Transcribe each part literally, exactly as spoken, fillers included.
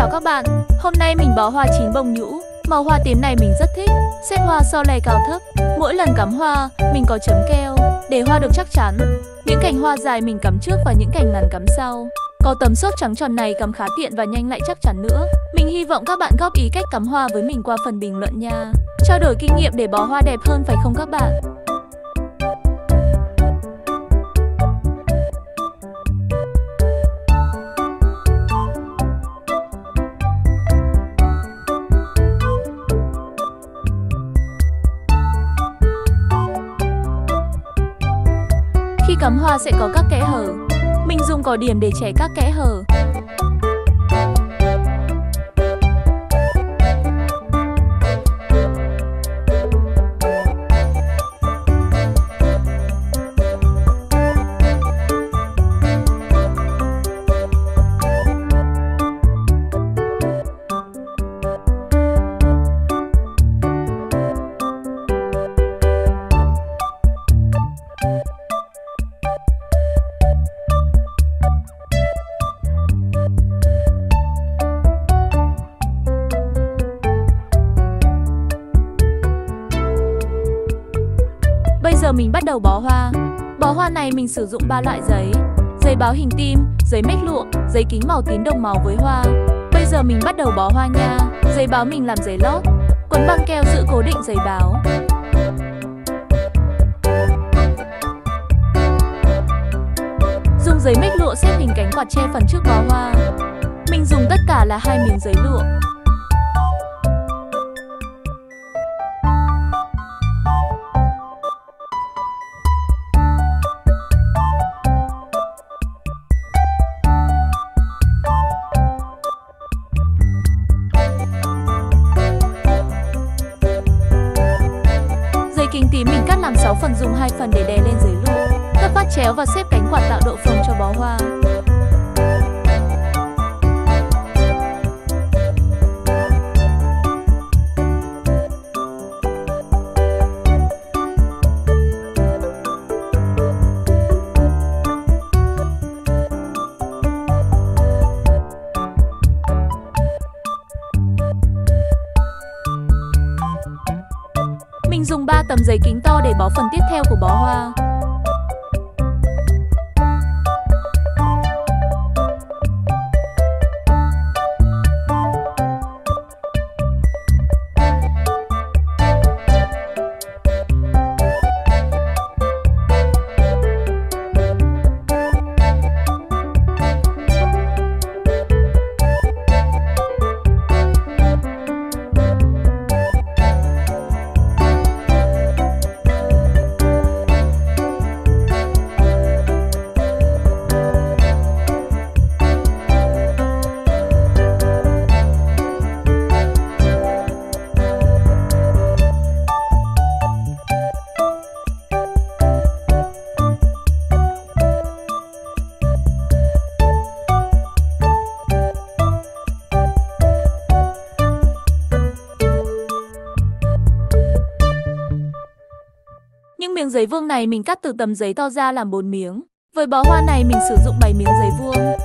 chào các bạn. Hôm nay mình bó hoa chín bông nhũ. Màu hoa tím này mình rất thích. Xếp hoa so lè cao thấp. Mỗi lần cắm hoa, mình có chấm keo để hoa được chắc chắn. Những cành hoa dài mình cắm trước và những cành ngắn cắm sau. Có tấm xốp trắng tròn này cắm khá tiện và nhanh lại chắc chắn nữa. Mình hy vọng các bạn góp ý cách cắm hoa với mình qua phần bình luận nha. Trao đổi kinh nghiệm để bó hoa đẹp hơn phải không các bạn? Khi cắm hoa sẽ có các kẽ hở. Mình dùng cỏ điểm để chẻ các kẽ hở. Bây giờ mình bắt đầu bó hoa. Bó hoa này mình sử dụng ba loại giấy. Giấy báo hình tim, giấy mếch lụa, giấy kính màu tím đồng màu với hoa. Bây giờ mình bắt đầu bó hoa nha. Giấy báo mình làm giấy lót. Quấn băng keo giữ cố định giấy báo. Dùng giấy mếch lụa xếp hình cánh quạt che phần trước bó hoa. Mình dùng tất cả là hai miếng giấy lụa. Kính tím mình cắt làm sáu phần, dùng hai phần để đè lên giấy lụa. Gấp vắt chéo và xếp cánh quạt tạo độ phồng cho bó hoa. Mình dùng ba tấm giấy kính to để bó phần tiếp theo của bó hoa. Những miếng giấy vuông này mình cắt từ tấm giấy to ra làm bốn miếng. Với bó hoa này mình sử dụng bảy miếng giấy vuông.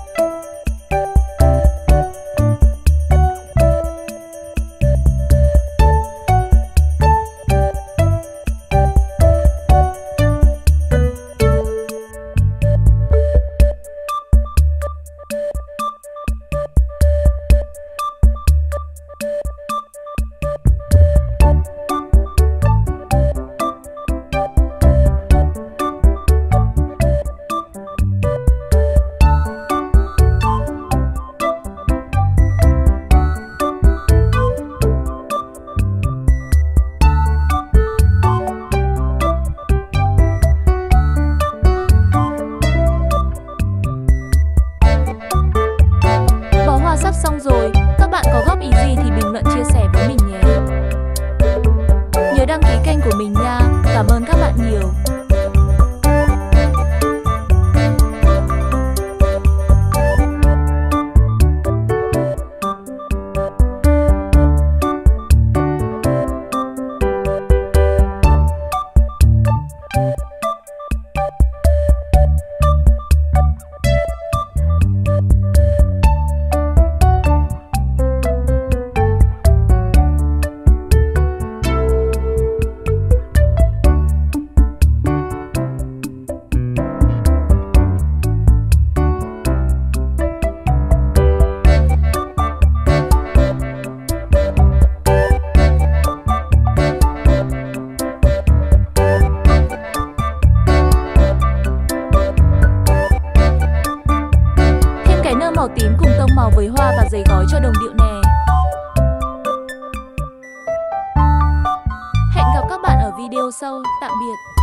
Sắp xong rồi, các bạn có góp ý gì thì bình luận chia sẻ với mình nhé. Nhớ đăng ký kênh của mình nha. Cảm ơn các bạn nhiều. màu tím cùng tông màu với hoa và giấy gói cho đồng điệu nè. Hẹn gặp các bạn ở video sau. Tạm biệt.